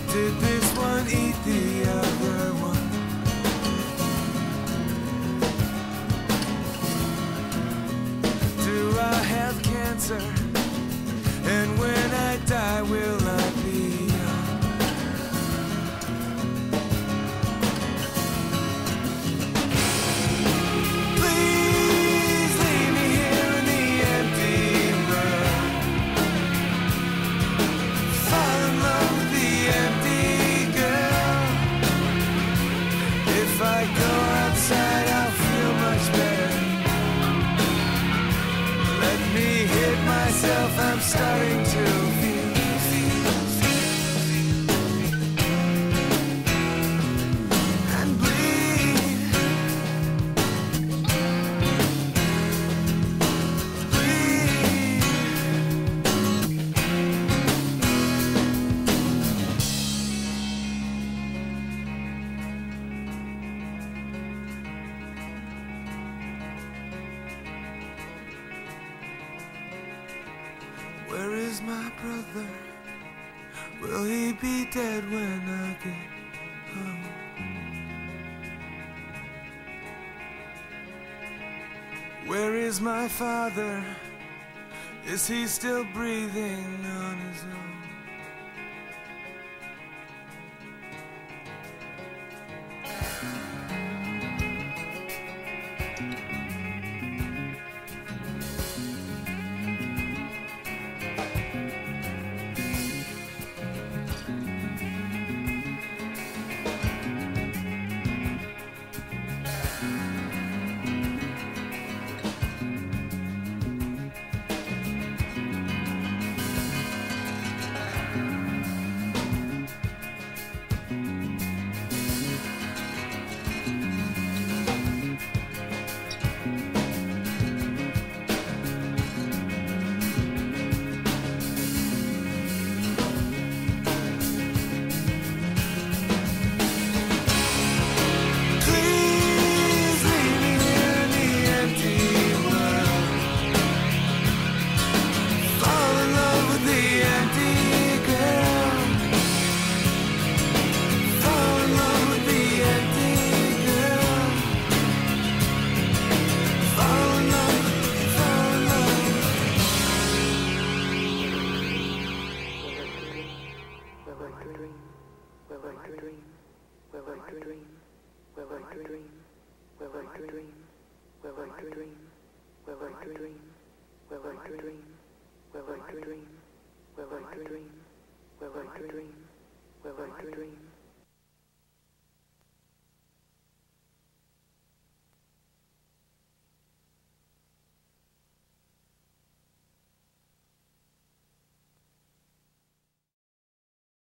Did this one eat the other one? Do I have cancer? And when I die, will I be young? Please leave me here in the empty world. Fall in love with the empty girl. If I go outside, I'll feel much better. Let me hit myself, I'm starting to feel. And bleed. Bleed. Where is my brother? Will he be dead when I get home? Where is my father? Is he still breathing on his own? Please leave me here in the empty world. Fall in love with the empty girl. Fall in love with the empty girl. Fall in love, fall in love. Dream.